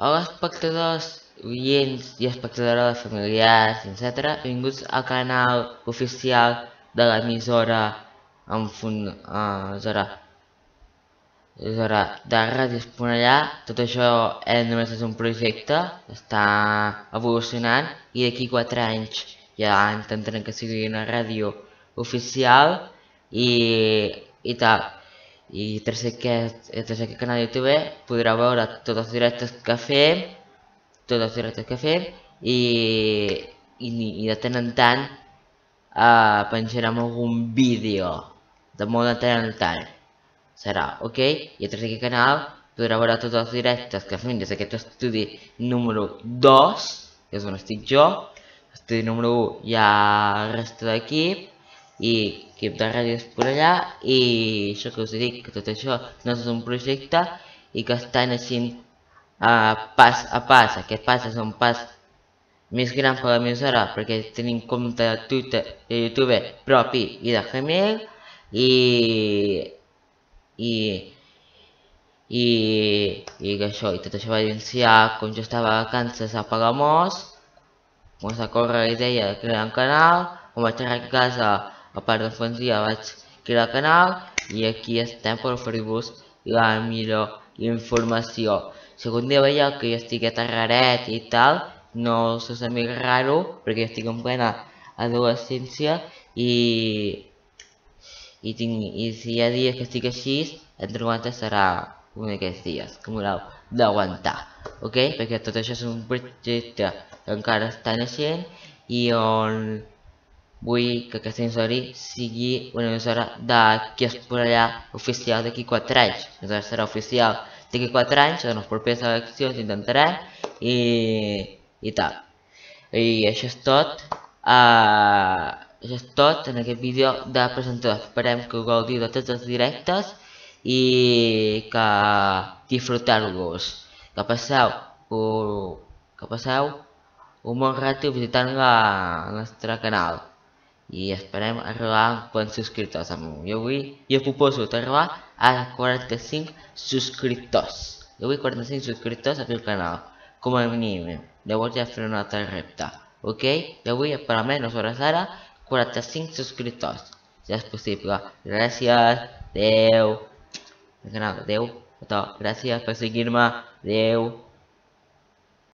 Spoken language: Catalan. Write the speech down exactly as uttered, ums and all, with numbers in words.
Hola espectadors, oients i espectadores familiars, etcètera. Benvinguts al canal oficial de l'emissora en fun... Uh, emissora de Ràdio Esponellà. Tot això eh, només és un projecte, està evolucionant i d'aquí quatre anys ja intentarem que sigui una ràdio oficial i, i tal. I tercer aquest, tercer aquest canal de YouTube podreu veure tots els directes que fem, tots els directes que fem i, i, i de tant en tant uh, penjarem algun vídeo, de molt de tant en tant serà, ok? I a través d'aquest canal podreu veure tots els directes que fem des d'aquest estudi número dos, que és on estic jo. Estudi número un hi ha el resta d'equip i equip de ràdio Esponellà, i això que us dic, que tot això no és un projecte i que està naixent uh, pas a pas. Aquest pas és un pas més gran per l'emissora perquè tenim compte de Twitter i YouTube propi i de Gmail, i i i, i que això, i tot això va iniciar com jo estava a vacances a Palamós. Quan va córrer la idea de crear un canal, quan vaig arribar a casa a part d'infantia vaig crear el canal i aquí estem per oferir-vos la millor informació. Si algun dia veieu que jo estic aterraret i tal, no us sembli raro perquè jo estic en plena adolescència i I, tinc, i si hi ha dies que estic així, entre quantes serà un d'aquests dies que m'haureu d'aguantar, ok? Perquè tot això és un projecte que encara està naixent i on vull que aquesta emissora sigui una emissora d'aquí Esponellà oficial d'aquí quatre anys. Llavors serà oficial d'aquí quatre anys, en les properes eleccions intentarem i, i tal. I això és tot. Uh, això és tot en aquest vídeo de presentador. Esperem que gaudiu de tots els directes i que disfruteu-los. Que passeu, que passeu un bon rato visitant la, el nostre canal i esperem arribar a quants subscriptors. Jo avui jo proposo arribar a quaranta-cinc subscriptors. Jo vull quaranta-cinc subscriptors a aquest canal, com a mínim. Llavors ja faré un altre repte, ok? Jo vull, per almenys hores ara, quaranta-cinc subscriptors, si és possible. Gràcies, adeu. El canal, adeu. Gràcies per seguir-me, adeu.